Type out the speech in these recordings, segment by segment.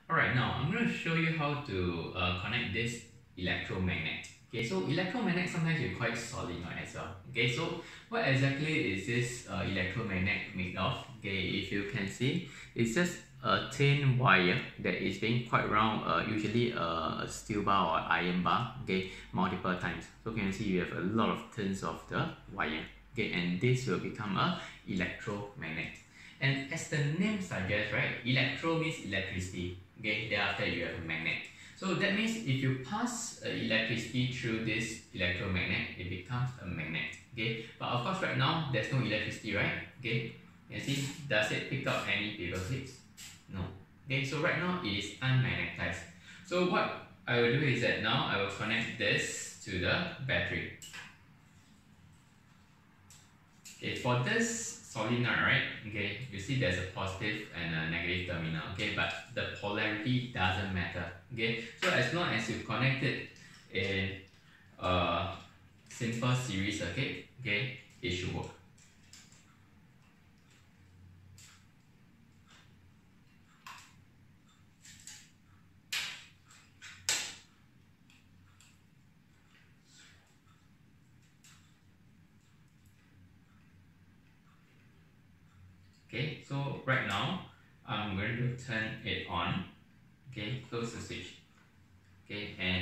Alright, now I'm going to show you how to connect this electromagnet. Okay, so electromagnet sometimes you call it solenoid as well. Okay, so what exactly is this electromagnet made of? Okay, if you can see, it's just a thin wire that is being quite round, usually a steel bar or iron bar, okay, multiple times. So you can see you have a lot of turns of the wire. Okay, and this will become a electromagnet. And as the name suggests, right, electro means electricity. Okay, thereafter you have a magnet. So that means if you pass electricity through this electromagnet, it becomes a magnet. Okay, but of course right now there's no electricity, right? Okay, you see, does it pick up any paper clips? No. Okay, so right now it is unmagnetized. So what I will do is that now I will connect this to the battery. Okay, for this solenoid, right? Okay, you see there's a positive and a negative terminal. Okay, but the polarity doesn't matter. Okay, so as long as you connect it in a simple series circuit, okay, it should work. Okay, so right now I'm going to turn it on. Okay, close the switch. Okay, and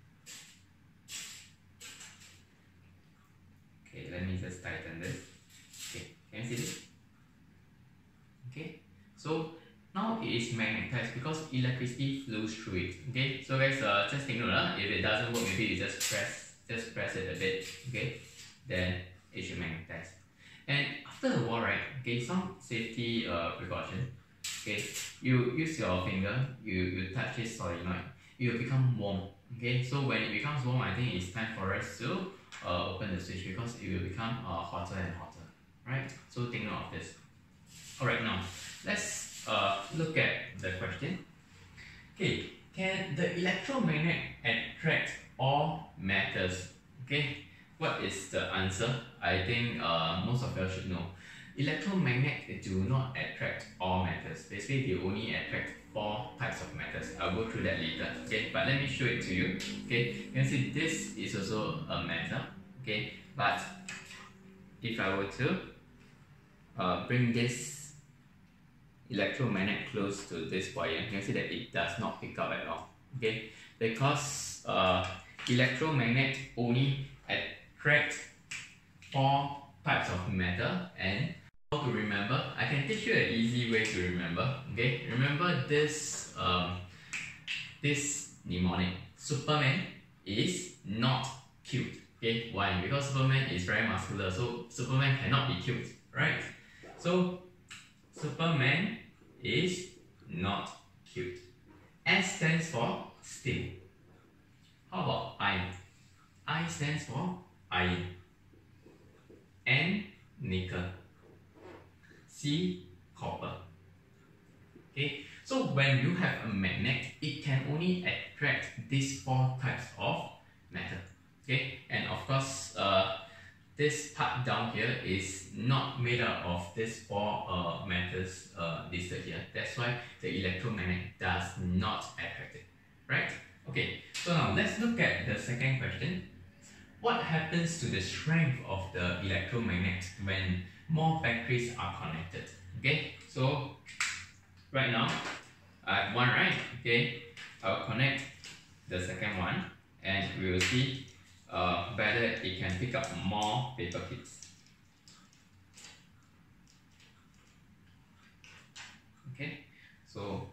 okay, let me just tighten this. Okay, can you see this? Okay, so now it is magnetized because electricity flows through it. Okay, so guys, just take note. If it doesn't work, maybe you just press it a bit. Okay, then it should magnetize. And after a while, right? Okay, some safety precaution. Okay, you use your finger, you touch this solenoid, it will become warm. Okay, so when it becomes warm, I think it's time for us to open the switch because it will become hotter and hotter, right? So take note of this. Alright, now let's look at the question. Okay, can the electromagnet attract all matters? Okay, what is the answer? I think most of you should know. Electromagnet do not attract all matters. Basically, they only attract 4 types of matters. I'll go through that later. Okay, but let me show it to you. Okay, you can see this is also a matter. Okay, but if I were to bring this electromagnet close to this wire, you can see that it does not pick up at all. Okay, because electromagnet only attract 4 types of matter. And how to remember, I can teach you an easy way to remember. Okay, remember this this mnemonic: Superman is not cute. Okay, why? Because Superman is very muscular, so Superman cannot be cute, right? So Superman is not cute. S stands for steel. How about I? I stands for iron. N, nickel. C, copper. Okay, so when you have a magnet, it can only attract these 4 types of matter. Okay, and of course, this part down here is not made up of these 4 matters listed here. That's why the electromagnet does not attract it. Right? Okay, so now let's look at the second question. What happens to the strength of the electromagnet when more batteries are connected? Okay, so right now I have one, right? Okay, I'll connect the second one and we will see whether it can pick up more paper clips. Okay, so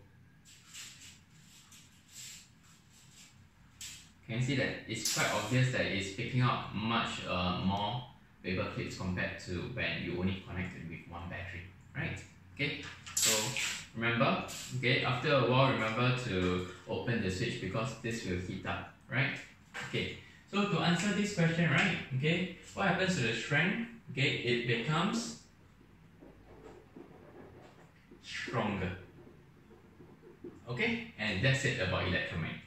can you see that it's quite obvious that it's picking up much more paper clips compared to when you only connect it with one battery, right? Okay, so remember, okay, after a while, remember to open the switch because this will heat up, right? Okay, so to answer this question, right, okay, what happens to the strength? Okay, it becomes stronger. Okay, and that's it about electromagnet.